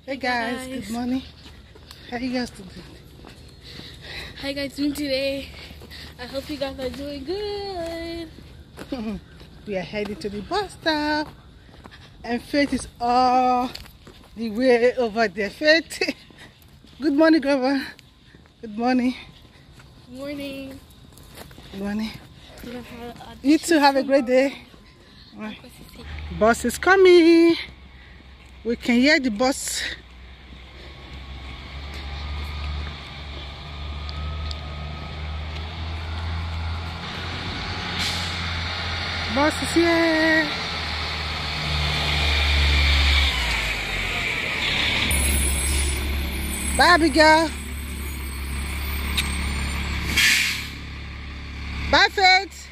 Hey guys, good morning. How you guys doing? How you guys doing today? I hope you guys are doing good. We are heading to the bus stop, and Faith is all the way over there. Faith, good morning, Grandma. Good morning. Good morning. Good morning. You too. Have a great day. Bus is coming. We can hear the bus. Bus is here. Bye, Abigail. Bye, Faith.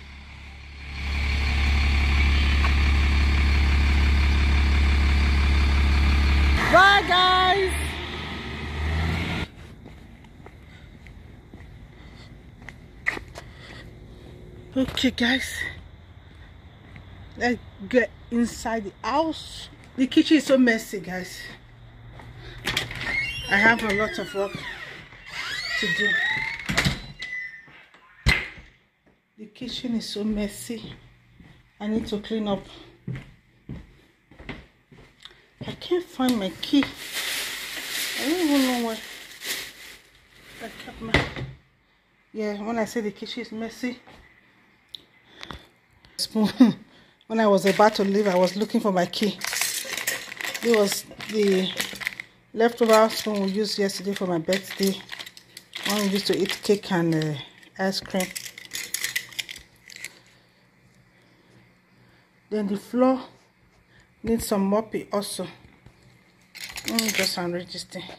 Bye, guys. Okay, guys. Let's get inside the house. The kitchen is so messy, guys. I have a lot of work to do. The kitchen is so messy. I need to clean up. I can't find my key. I don't even know where I kept my... Yeah, when I say the kitchen is messy. Spoon. When I was about to leave, I was looking for my key. It was the leftover spoon we used yesterday for my birthday. When we used to eat cake and ice cream. Then the floor needs some mopping also. Let me just unreach this thing.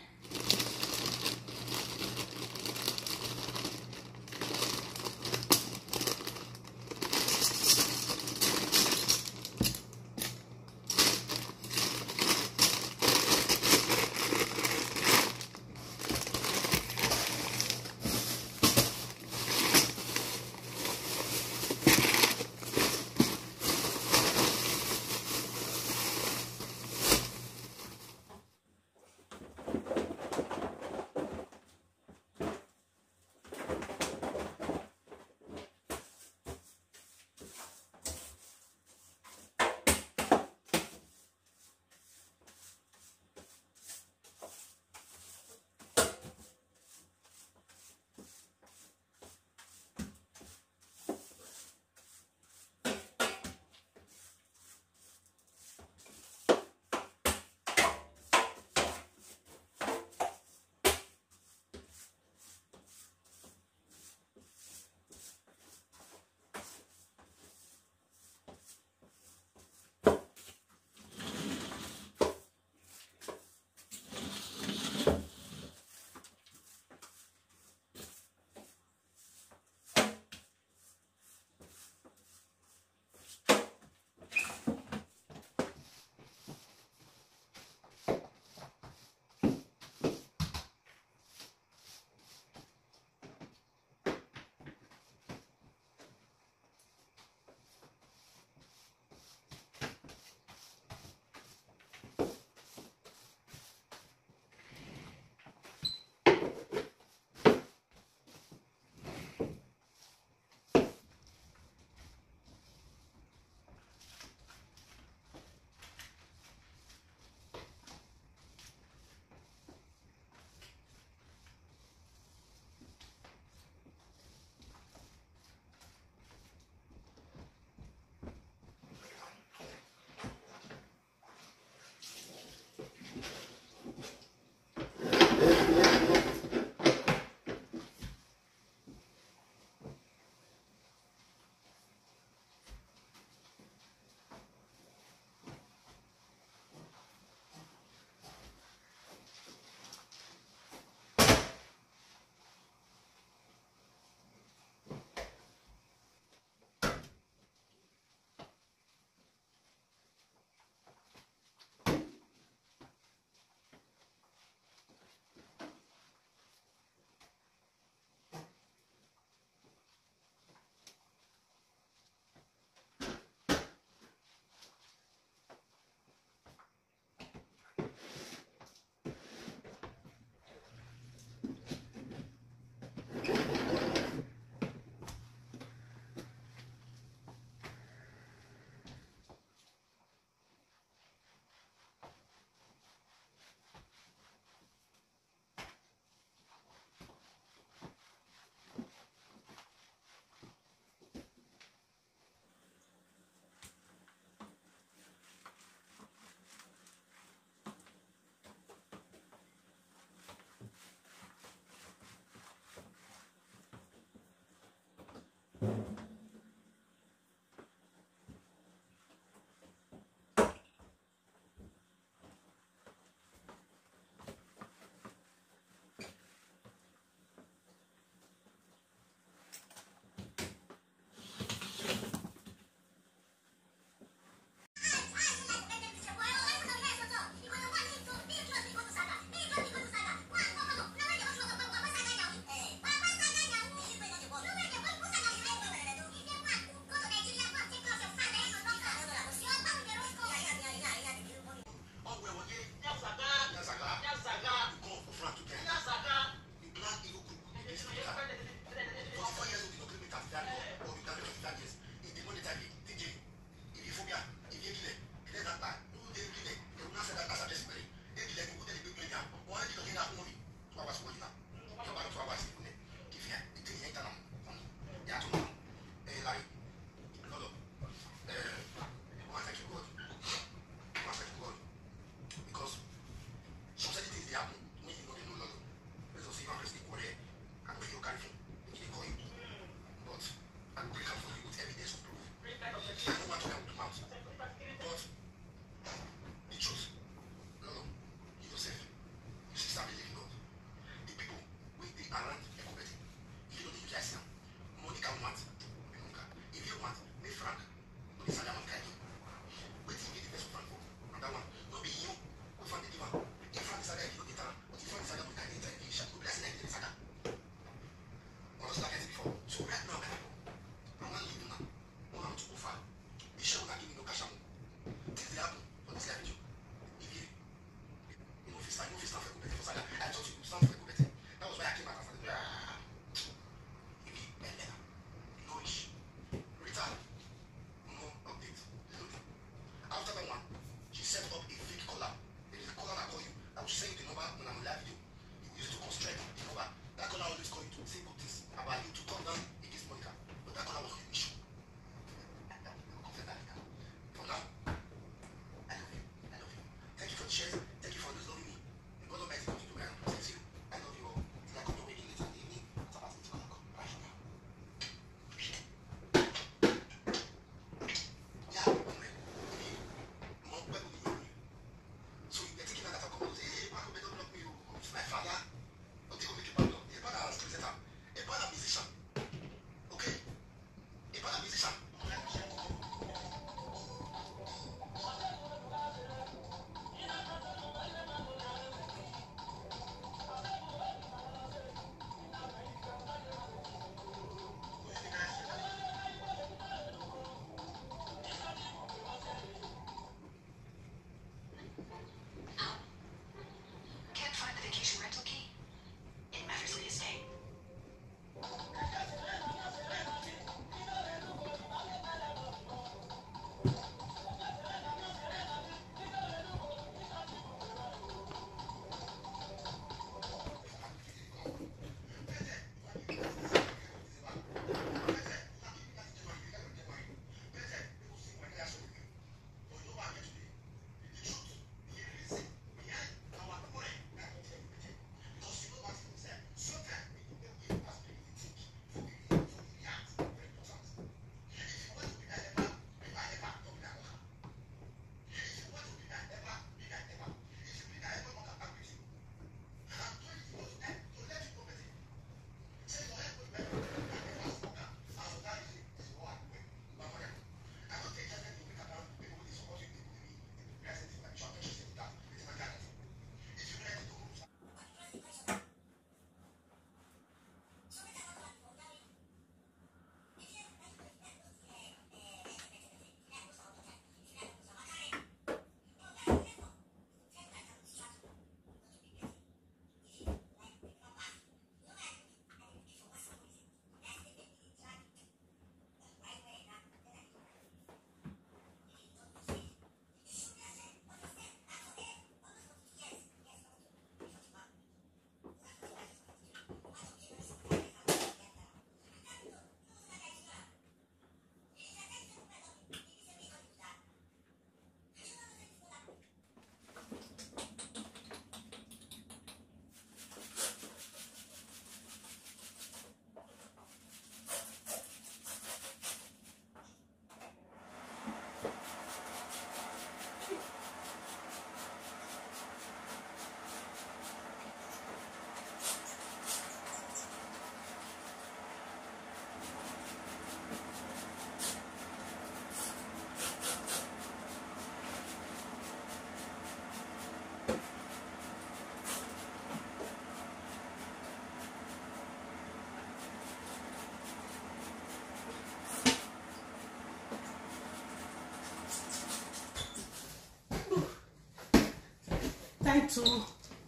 time to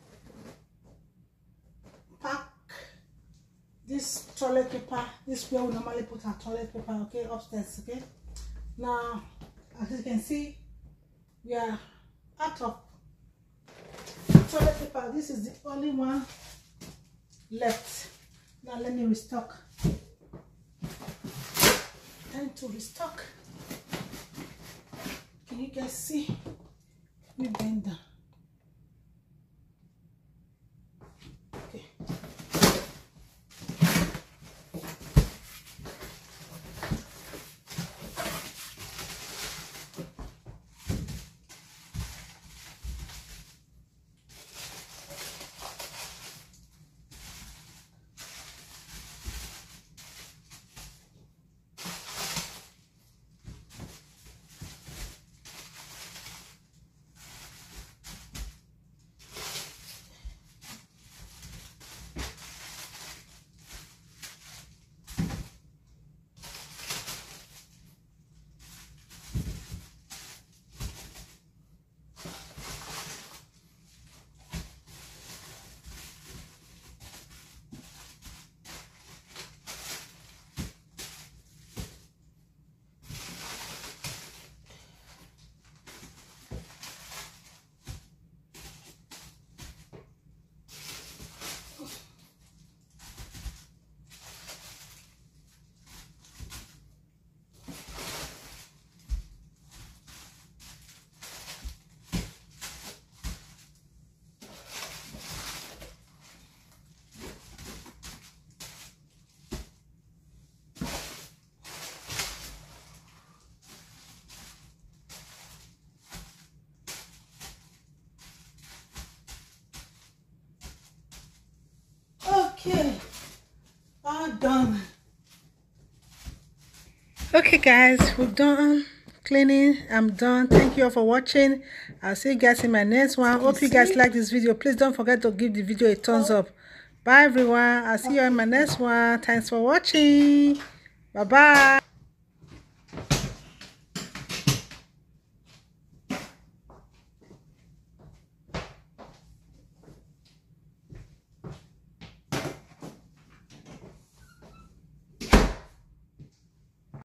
pack this toilet paper. This is where we normally put our toilet paper, okay, upstairs, okay. Now, as you can see, we are out of toilet paper. This is the only one left. Now let me restock. Time to restock. Can you guys see? Let me bend down. Okay. Okay, all done. Okay guys, we're done cleaning. I'm done. Thank you all for watching. I'll see you guys in my next one. Hope you guys like this video. Please don't forget to give the video a thumbs up. Bye everyone. I'll see you in my next one. Thanks for watching. Bye bye.